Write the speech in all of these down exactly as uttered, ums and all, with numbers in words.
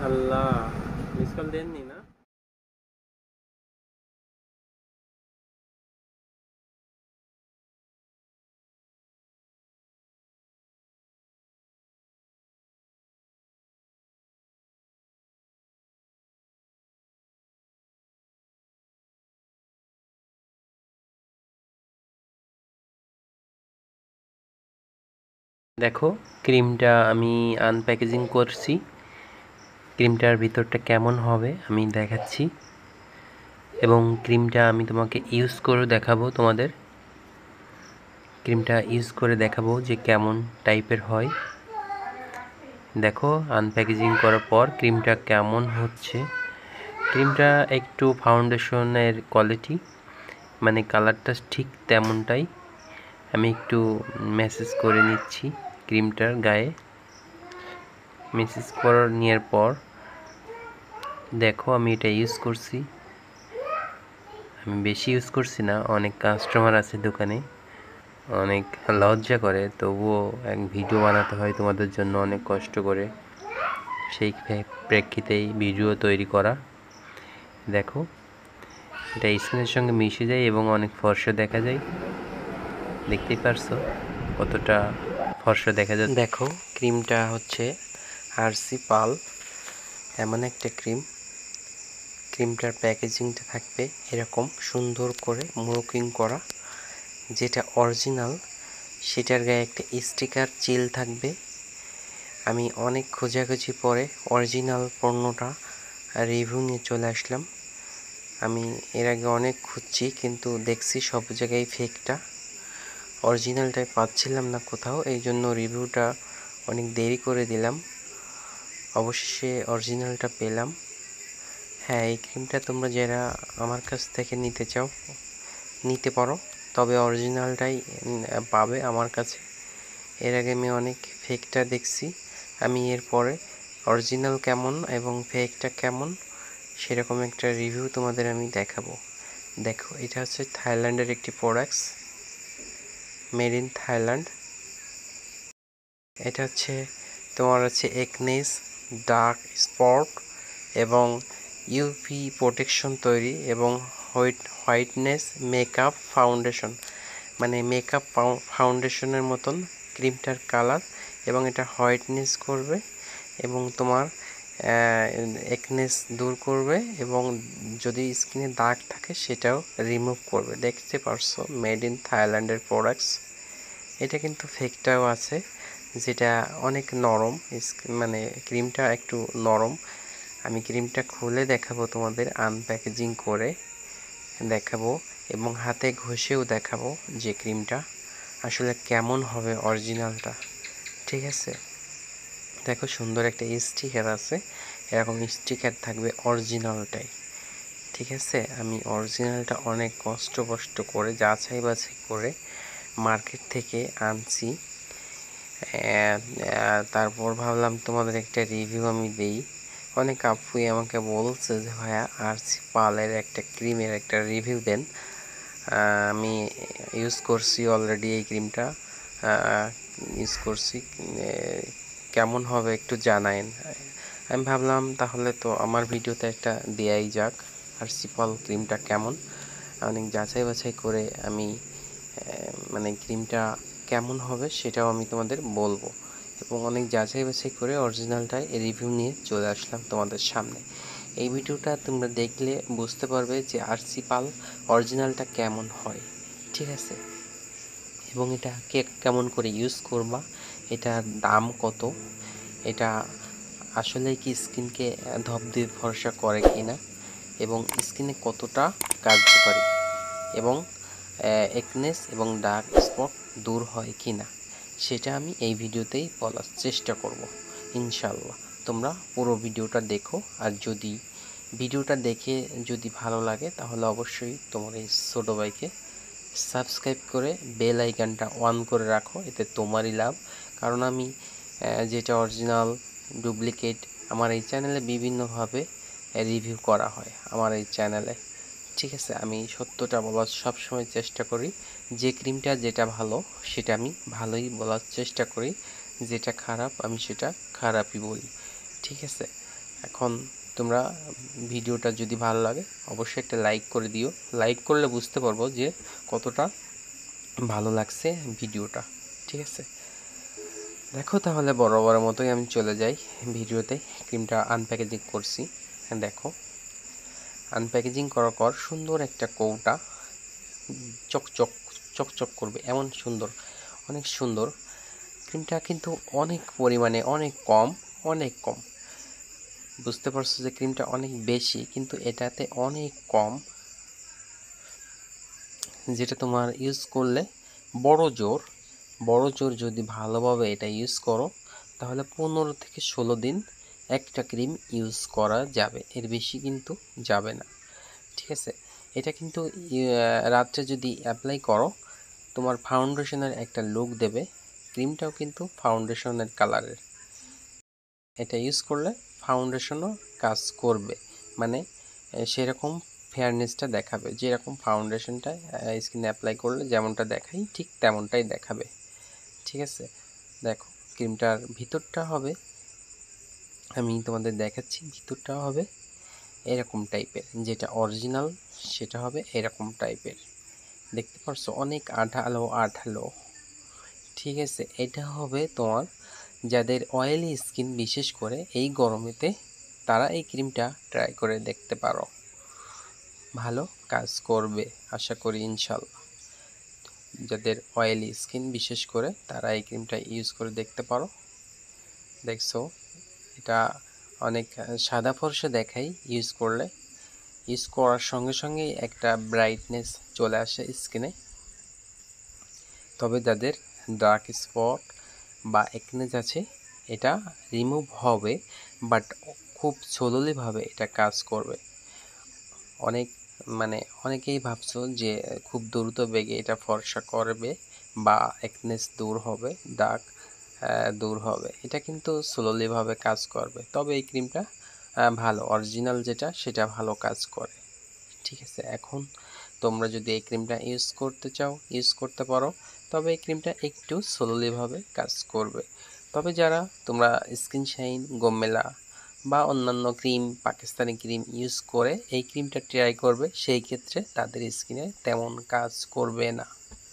আল্লাহ, miss call দেননি না? দেখো, ক্রিমটা আমি আনপ্যাকেজিং করছি। ক্রিমটার ভিতরটা কেমন হবে আমি দেখাচ্ছি, এবং ক্রিমটা আমি তোমাকে ইউজ করে দেখাবো। তোমাদের ক্রিমটা ইউজ করে দেখাবো যে কেমন টাইপের হয়। দেখো, আনপ্যাকেজিং করার পর ক্রিমটা কেমন হচ্ছে। ক্রিমটা একটু ফাউন্ডেশনের কোয়ালিটি, মানে কালারটা ঠিক তেমনটাই। আমি একটু ম্যাসেজ করে নিচ্ছি ক্রিমটার গায়ে। ম্যাসেজ করে নেওয়ার পর দেখো, আমি এটা ইউজ করছি। আমি বেশি ইউজ করছি না, অনেক কাস্টমার আছে দোকানে, অনেক লজ্জা করে, তবুও এক ভিডিও বানাতে হয় তোমাদের জন্য অনেক কষ্ট করে। সেই প্রেক্ষিতেই ভিডিও তৈরি করা। দেখো, এটা স্কিনের সঙ্গে মিশে যায় এবং অনেক ফর্সা দেখা যায়। দেখতেই পারছো কতটা ফর্সা দেখা যায়। দেখো, ক্রিমটা হচ্ছে আরসি পাল, এমন একটা ক্রিম। ক্রিমটার প্যাকেজিংটা থাকবে এরকম সুন্দর করে মোকিং করা। যেটা অরিজিনাল সেটার গায়ে একটা স্টিকার চিল থাকবে। আমি অনেক খোঁজাখুঁজি পরে অরিজিনাল পণ্যটা রিভিউ নিয়ে চলে আসলাম। আমি এর আগে অনেক খুঁজছি, কিন্তু দেখছি সব জায়গায় ফেকটা, অরিজিনালটাই পাচ্ছিলাম না কোথাও। এই জন্য রিভিউটা অনেক দেরি করে দিলাম। অবশেষে অরিজিনালটা পেলাম। হ্যাঁ, এই ক্রিমটা তোমরা যারা আমার কাছ থেকে নিতে চাও নিতে পারো, তবে অরিজিনালটাই পাবে আমার কাছে। এর আগে আমি অনেক ফেকটা দেখছি। আমি এরপরে অরিজিনাল কেমন এবং ফেকটা কেমন সেরকম একটা রিভিউ তোমাদের আমি দেখাবো। দেখো, এটা হচ্ছে থাইল্যান্ডের একটি প্রোডাক্টস, মেড ইন থাইল্যান্ড। এটা হচ্ছে তোমার হচ্ছে একনেস, ডার্ক স্পট এবং ইউভি প্রোটেকশন তৈরি, এবং হোয়াইট হোয়াইটনেস মেকআপ ফাউন্ডেশন, মানে মেকআপ ফাউন্ডেশনের মতন ক্রিমটার কালার, এবং এটা হোয়াইটনেস করবে এবং তোমার একনেস দূর করবে, এবং যদি স্কিনে দাগ থাকে সেটাও রিমুভ করবে। দেখতে পারছো, মেড ইন থাইল্যান্ডের প্রোডাক্টস। এটা কিন্তু ফেকটাও আছে, যেটা অনেক নরম, মানে ক্রিমটা একটু নরম। আমি ক্রিমটা খুলে দেখাবো তোমাদের, আনপ্যাকেজিং করে দেখাবো এবং হাতে ঘষেও দেখাবো যে ক্রিমটা আসলে কেমন হবে অরিজিনালটা। ঠিক আছে, দেখো সুন্দর একটা স্টিকার আছে, এরকম স্টিকার থাকবে অরিজিনালটাই। ঠিক আছে, আমি অরিজিনালটা অনেক কষ্ট কষ্ট করে যাচাই বাছাই করে মার্কেট থেকে আনছি। তারপর ভাবলাম তোমাদের একটা রিভিউ আমি দেই। অনেক আপুই আমাকে বলছে যে ভাইয়া আরসি পালের একটা ক্রিমের একটা রিভিউ দেন। আমি ইউজ করছি অলরেডি, এই ক্রিমটা ইউজ করছি, কেমন হবে একটু জানায়েন। আমি ভাবলাম তাহলে তো আমার ভিডিওতে একটা দেয়াই যাক, আরসি পাল ক্রিমটা কেমন। অনেক যাচাই বাছাই করে আমি মানে ক্রিমটা কেমন হবে সেটাও আমি তোমাদের বলবো, এবং অনেক যাচাই বাছাই করে অরিজিনালটাই রিভিউ নিয়ে চলে আসলাম তোমাদের সামনে। এই ভিডিওটা তোমরা দেখলে বুঝতে পারবে যে আরসি পাল অরিজিনালটা কেমন হয়। ঠিক আছে, এবং এটা কে কেমন করে ইউজ করবা, এটার দাম কত, এটা আসলে কি স্কিনকে ধবধবে ফর্সা করে কিনা, এবং স্কিনে কতটা কার্যকরী, এবং একনেস এবং ডার্ক স্পট দূর হয় কি না, সেটা আমি এই ভিডিওতেই বলার চেষ্টা করব ইনশাল্লাহ। তোমরা পুরো ভিডিওটা দেখো, আর যদি ভিডিওটা দেখে যদি ভালো লাগে তাহলে অবশ্যই তোমার এই ছোটো ভাইকে সাবস্ক্রাইব করে বেল আইকনটা অন করে রাখো, এতে তোমারই লাভ। কারণ আমি যেটা অরিজিনাল ডুপ্লিকেট আমার এই চ্যানেলে বিভিন্নভাবে রিভিউ করা হয় আমার এই চ্যানেলে। ঠিক আছে, আমি সত্যটা বলার সবসময় চেষ্টা করি। যে ক্রিমটা যেটা ভালো সেটা আমি ভালোই বলার চেষ্টা করি, যেটা খারাপ আমি সেটা খারাপই বলি। ঠিক আছে, এখন তোমরা ভিডিওটা যদি ভালো লাগে অবশ্যই একটা লাইক করে দিও। লাইক করলে বুঝতে পারবো যে কতটা ভালো লাগছে ভিডিওটা, ঠিক আছে। দেখো তাহলে বড় বড় মতোই আমি চলে যাই ভিডিওতে। ক্রিমটা আনপ্যাকেজিং করছি, দেখো আনপ্যাকেজিং করার পর সুন্দর একটা কৌটা, চকচক চকচক করবে এমন সুন্দর, অনেক সুন্দর। ক্রিমটা কিন্তু অনেক পরিমাণে, অনেক কম, অনেক কম। বুঝতে পারছো যে ক্রিমটা অনেক বেশি কিন্তু এটাতে অনেক কম, যেটা তোমার ইউজ করলে বড় জোর বড় জোর যদি ভালোভাবে এটা ইউজ করো তাহলে পনেরো থেকে ষোলো দিন একটা ক্রিম ইউজ করা যাবে, এর বেশি কিন্তু যাবে না, ঠিক আছে। এটা কিন্তু রাত্রে যদি অ্যাপ্লাই করো তোমার ফাউন্ডেশনের একটা লুক দেবে। ক্রিমটাও কিন্তু ফাউন্ডেশনের কালারের, এটা ইউজ করলে ফাউন্ডেশনও কাজ করবে, মানে সেরকম ফেয়ারনেসটা দেখাবে, যেরকম ফাউন্ডেশনটা স্কিনে অ্যাপ্লাই করলে যেমনটা দেখাই ঠিক তেমনটাই দেখাবে, ঠিক আছে। দেখো ক্রিমটার ভিতরটা হবে, আমি তোমাদের দেখাচ্ছি, ভিতরটা হবে এরকম টাইপের, যেটা অরিজিনাল সেটা হবে এরকম টাইপের, দেখতে পারছো অনেক আঠালো আঠালো, ঠিক আছে। এটা হবে তোমার যাদের অয়েলি স্কিন, বিশেষ করে এই গরমেতে তারা এই ক্রিমটা ট্রাই করে দেখতে পারো, ভালো কাজ করবে আশা করি ইনশাল্লাহ। যাদের অয়েলি স্কিন বিশেষ করে তারা এই ক্রিমটা ইউজ করে দেখতে পারো। দেখছো এটা অনেক সাদা ফর্সা দেখাই ইউজ করলে, ইউজ করার সঙ্গে সঙ্গে একটা ব্রাইটনেস চলে আসে স্কিনে। তবে যাদের ডার্ক স্পট বা একনেস আছে এটা রিমুভ হবে, বাট খুব স্লোলিভাবে এটা কাজ করবে। অনেক মানে অনেকেই ভাবছো যে খুব দ্রুত বেগে এটা ফর্সা করবে বা একনেস দূর হবে, দাগ দূর হবে, এটা কিন্তু স্লোলিভাবে কাজ করবে। তবে এই ক্রিমটা ভালো, অরিজিনাল যেটা সেটা ভালো কাজ করে, ঠিক আছে। এখন তোমরা যদি এই ক্রিমটা ইউজ করতে চাও ইউজ করতে পারো, তবে এই ক্রিমটা একটু স্লোলিভাবে কাজ করবে। তবে যারা তোমরা স্কিন শাইন, গোমেলা বা অন্যান্য ক্রিম, পাকিস্তানি ক্রিম ইউজ করে এই ক্রিমটা ট্রাই করবে, সেই ক্ষেত্রে তাদের স্কিনে তেমন কাজ করবে না।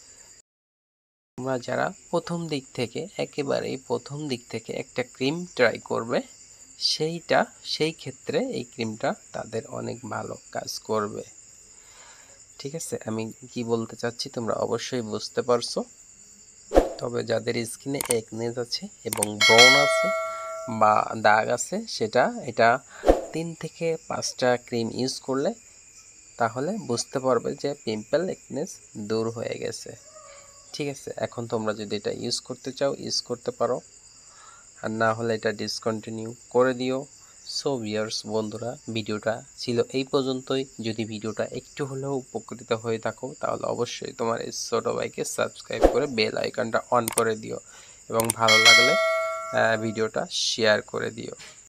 তোমরা যারা প্রথম দিক থেকে একেবারেই প্রথম দিক থেকে একটা ক্রিম ট্রাই করবে সেইটা সেই ক্ষেত্রে এই ক্রিমটা তাদের অনেক ভালো কাজ করবে, ঠিক আছে। আমি কি বলতে চাচ্ছি তোমরা অবশ্যই বুঝতে পারছো। তবে যাদের স্কিনে একনেস আছে এবং ব্রণ আছে বা দাগ আছে সেটা এটা তিন থেকে পাঁচটা ক্রিম ইউজ করলে তাহলে বুঝতে পারবে যে পিম্পল একনেস দূর হয়ে গেছে, ঠিক আছে। এখন তোমরা যদি এটা ইউজ করতে চাও ইউজ করতে পারো, আর না হলে এটা ডিসকন্টিনিউ করে দিও। সো ভিউয়ার্স বন্ধুরা, ভিডিওটা ছিল এই পর্যন্তই। যদি ভিডিওটা একটু হলেও উপকৃত হয়ে থাকো তাহলে অবশ্যই তোমার এই ছোট ভাইকে সাবস্ক্রাইব করে বেল আইকনটা অন করে দিও এবং ভালো লাগলে ভিডিওটা শেয়ার করে দিও।